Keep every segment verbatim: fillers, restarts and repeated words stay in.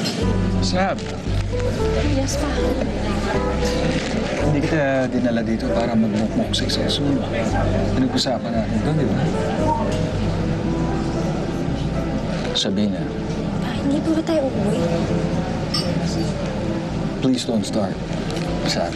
Sab, Yes, pa. hindi kita dinala dito para magmukmuk successful. Pinag-usapan natin doon, di ba? Sabina, Pa, hindi pa ba tayo uuwi? please don't start. Sab,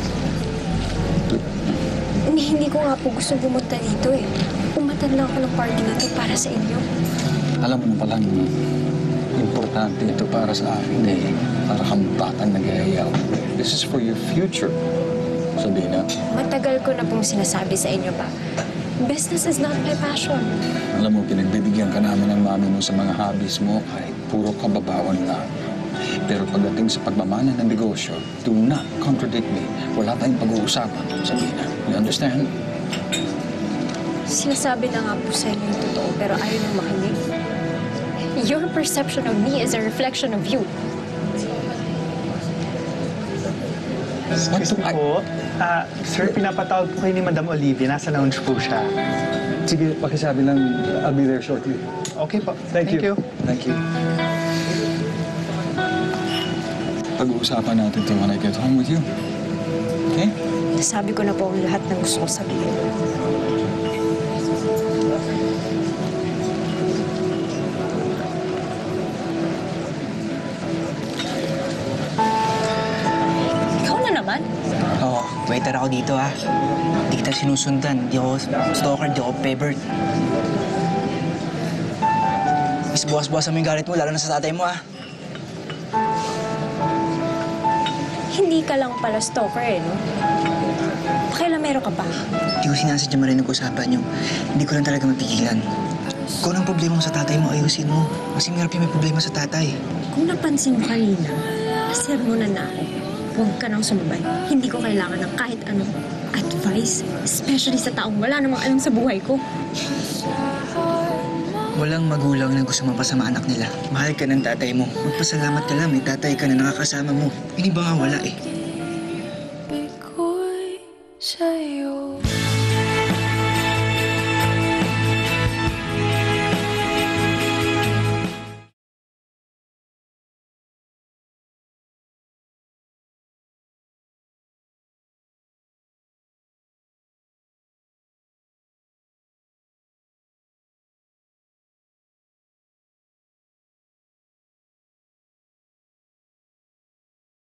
Hindi, hindi ko nga po gusto pumunta dito eh. Umatan lang ako ng party na to para sa inyo. alam mo palang importante ito para sa akin eh. Para kang batang nag-aayaw. This is for your future, Sabina. Matagal ko na pong sinasabi sa inyo pa. Business is not my passion. Alam mo, pinagbibigyan ka namin ng mami mo sa mga hobbies mo kahit puro kababawan lang. Pero pagdating sa pagmamana ng negosyo, do not contradict me. Wala tayong pag-uusapan, Sabina. You understand? Sinasabi na nga po sa inyo yung totoo, pero ayaw nang makinig. Your perception of me is a reflection of you. Excuse me po. Ah, sir, pinapatawag po kayo ni Madam Olivia. Nasa lounge po siya. Sige, pakisabi lang, I'll be there shortly. Okay po. Thank, you. Thank you. Pag-uusapan natin ito when I get home with you. Okay? Nasabi ko na po ang lahat ng gusto ko sabihin. Ikaw na naman? Oo, waiter ako dito ah. Hindi kita sinusundan. Di ako stalker, di ako pebert. Mas buwas-buwasan mo yung galit mo, lalo na sa tatay mo ah. Hindi ka lang pala stalker eh, no? Pakialamero ka pa. Hindi ko sinasadya marinig usapan yung hindi ko lang talaga mapigilan. Kung anong problema mo sa tatay mo, ayusin mo. Kasi mahirap yung may problema sa tatay. Kung napansin mo kanina, sermonan na ako. Huwag ka nang sumabay. Hindi ko kailangan ng kahit anong advice, especially sa taong wala namang alam sa buhay ko. Walang magulang na gusto mapasama anak nila. Mahal ka ng tatay mo. Magpasalamat ka lang, may tatay ka na nakakasama mo. Yung iba nga wala eh.